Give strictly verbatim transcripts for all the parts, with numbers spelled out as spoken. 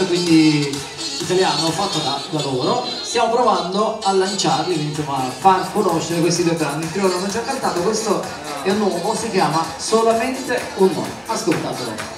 quindi italiano fatto da, da loro. Stiamo provando a lanciarli, quindi insomma a far conoscere questi due brani. Il primo l'hanno già cantato, questo è un nuovo, si chiama Solamente un no. Ascoltatelo.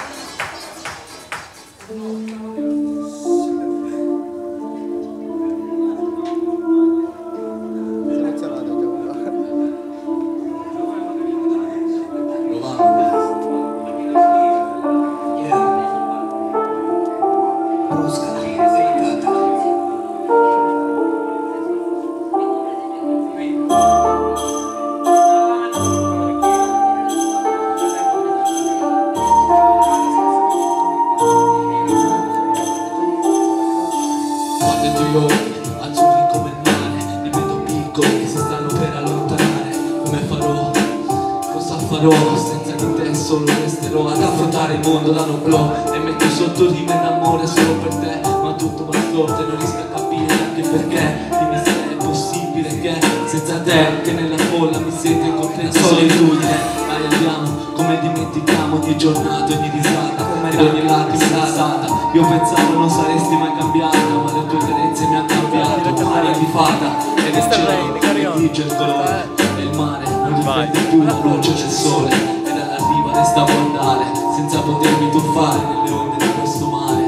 Azzurri come il mare, li vedo piccoli che si stanno per allontanare. Come farò? Cosa farò? Senza di te solo resterò ad affrontare il mondo da non blow. E metto sotto rime d'amore solo per te, ma tutto va storto e non riesco a capire anche perché. Dimmi se è possibile che senza te, che nella folla mi sento in completa solitudine. Dai andiamo, come dimentichiamo ogni giornata, ogni risata ed ogni lacrima passata. Io pensavo non saresti mai cambiata, ma le tue carezze mi hanno cambiato. Aria di fata e nel cielo mi dice il colore e il mare non riflette più la luce del sole. E dalla riva resta a guardare senza potermi tuffare nelle onde di questo mare.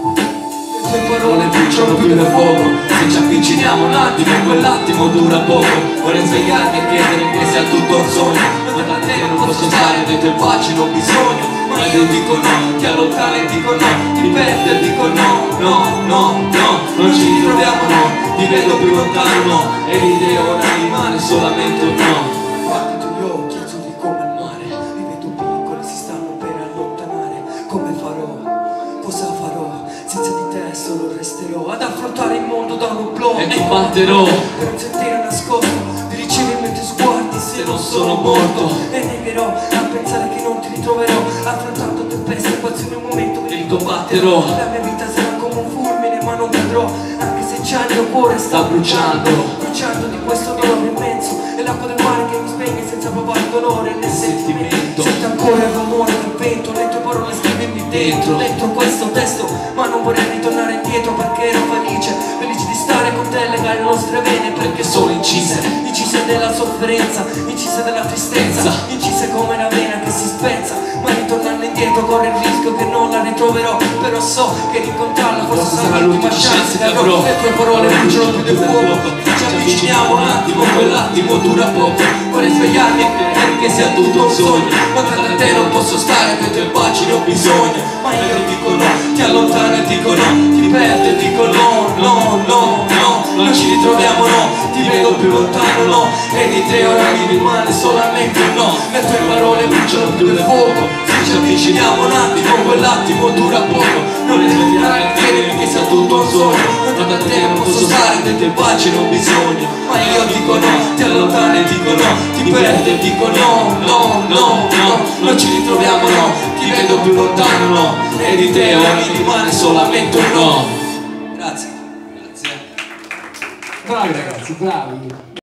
Le tue parole bruciano più del fuoco, se ci avviciniamo un attimo quell'attimo dura poco. Vorrei svegliarmi e chiedere che sia tutto un sogno, ma da te non posso stare, dei tuoi baci non ho bisogno. Ma io dico no, ti allontano e dico no, ti perdo e dico no, no, no, no, non ci ritroviamo no, ti vedo più lontano no, e l'idea ora rimane solamente un no. Guardi i tuoi occhi azzurri come il mare, li vedo piccoli, si stanno per allontanare. Come farò? Cosa farò? Senza di te solo resterò ad affrontare il mondo da un blocco. E combatterò per un sentire nascosto di ricevere i tuoi sguardi se non sono morto. E negherò a pensare che non ti ritroverò, affrontando tempeste quasi in un momento che e combatterò. La mia vita sarà come un fulmine ma non cadrò, anche se già il mio cuore sta bruciando, bruciando di questo dolore immenso. È l'acqua del mare che mi spegne senza provare il dolore nel sentimento. Sento ancora il rumore del vento, le tue parole scrivermi dentro. Letto questo testo ma non vorrei ritornare indietro, perché ero felice, felice di stare con te, legare le nostre vene, perché sono incise, incise della sofferenza, incise della tristezza, incise come la vena che si spezza. Ma ritornando indietro corre il rischio che non la ritroverò, però so che rincontrarla forse sarà l'ultima chance che avrò. Le tue parole bruciano più del fuoco, ci avviciniamo un attimo, quell'attimo dura poco. Vorrei svegliarmi e credere che sia tutto un sogno, ma tra te non posso stare, dei tuoi baci ne ho bisogno. Ma io dico no, ti allontano e dico no, ti perdo e dico no, no, no, no, non ci ritroviamo no, ti vedo più lontano no, e di te ora mi rimane solamente un no. Le tue parole bruciano più del fuoco, se ci avviciniamo un attimo quell'attimo dura poco. Non è svegliare a credere che sia tutto un sogno, ma da te non posso stare, dei tuoi baci non ho bisogno. Ma io dico no, ti allontano e dico no, ti perdo e dico no, no, no, no, non ci ritroviamo no, ti vedo più lontano no, e di te ora mi rimane solamente un no. Grazie. Bravi ragazzi, bravi.